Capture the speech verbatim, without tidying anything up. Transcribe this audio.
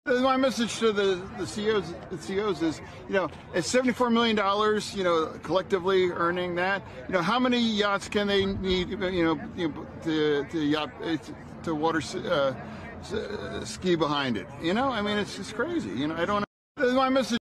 My message to the, the C E Os, the C E Os is, you know, at seventy-four million dollars, you know, collectively earning that, you know, how many yachts can they need, you know, you know to, to yacht, to water uh, ski behind it? You know, I mean, it's just crazy. You know, I don't. My message.